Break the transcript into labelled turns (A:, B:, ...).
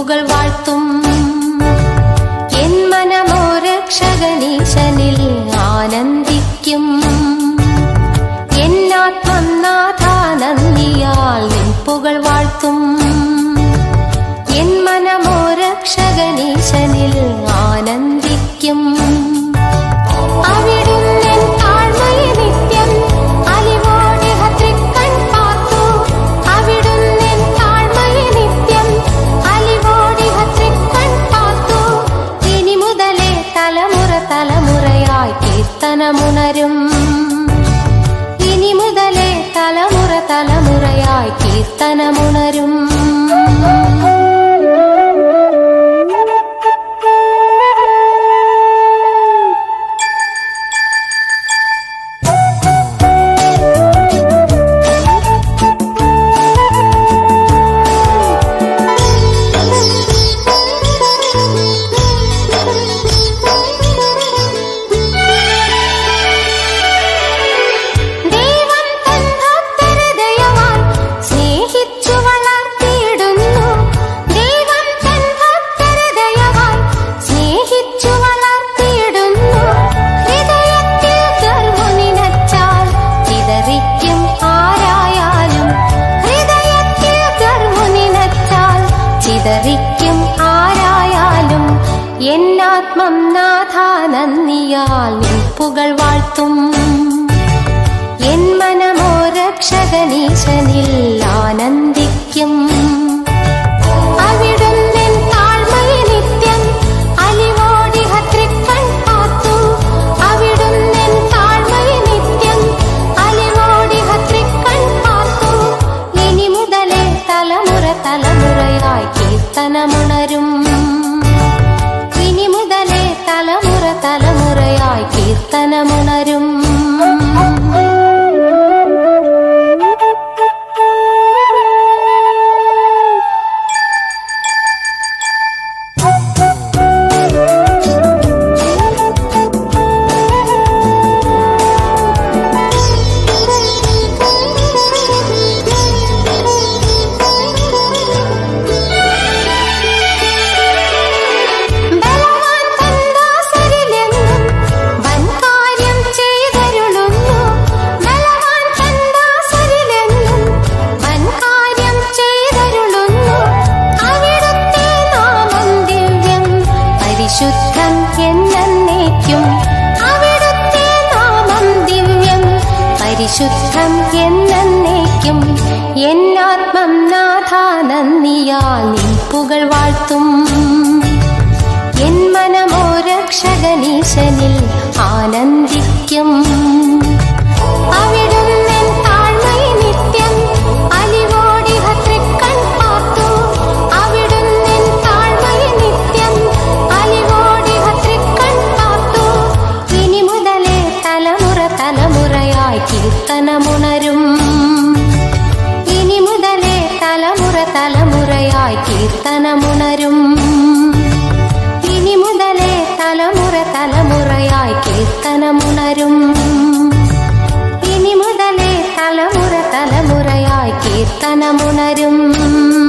A: പുകൾ വാഴ്ത്തും. എൻ മനമോ രക്ഷകനീശനിൽ ആനന്ദിക്കും. എന്നാത്മം നാഥാ നന്ദിയാൽ നിൻ പുകൾ വാഴ്ത്തും. എൻ മനമോ രക്ഷകനീശനിൽ ആനന്ദിക്കും. അവിടുന്നെൻ താഴ്മയെ നിത്യം അലിവോടെ തൃക്കൺ പാർത്തു. അവിടുന്നെൻ താഴ്മയെ നിത്യം അലിവോടെ തൃക്കൺ പാർത്തു. ഇനി മുതലേ തലമുറ തലമുറയായി കീർത്തനമുണരും. ഇനി മുതലേ തലമുറ തലമുറയായി കീർത്തനമുണരും. ചിതറിക്കും ആരായാലും എന്നാത്മം നാഥാ നന്ദിയാൽ നിൻ പുകൾ വാഴ്ത്തും. എൻ മനമോ രക്ഷകനീശനിൽ ആനന്ദിക്കും. അവിടുന്നെൻ താഴ്മയെ നിത്യം അലിവോടെ തൃക്കൺ പാർത്തു. അവിടുന്നെൻ താഴ്മയെ നിത്യം അലിവോടെ തൃക്കൺ പാർത്തു. ഇനി മുതലേ തലമുറ തലമുറയായി കീർത്തനമുണരും. ഇനി മുതലേ തലമുറ തലമുറയായി കീർത്തനമുണരും. പരിശുദ്ധം എന്നേക്കും അവിടുത്തെ നാമം ദിവ്യം. പരിശുദ്ധം എന്നേക്കും എന്നാത്മം നാഥാ നന്ദിയാൽ നിൻ പുകൾ വാഴ്ത്തും. എൻ മനമോ രക്ഷകനീശനിൽ ആനന്ദിക്കും. അവിടുന്നെൻ താഴ്മയെ നിത്യം അലിവോടെ തൃക്കൺ പാർത്തു. അവിടുന്നെൻ താഴ്മയെ നിത്യം അലിവോടെ തൃക്കൺ പാർത്തു. ഇനി മുതലേ തലമുറ തലമുറയായി കീർത്തനമുണരും. ഇനി മുതലേ തലമുറ തലമുറയായി കീർത്തനമുണരും. ഇനി മുതലേ തലമുറ തലമുറയായി കീർത്തനമുണരും. ഇനി മുതലേ തലമുറ തലമുറയായി കീർത്തനമുണരും.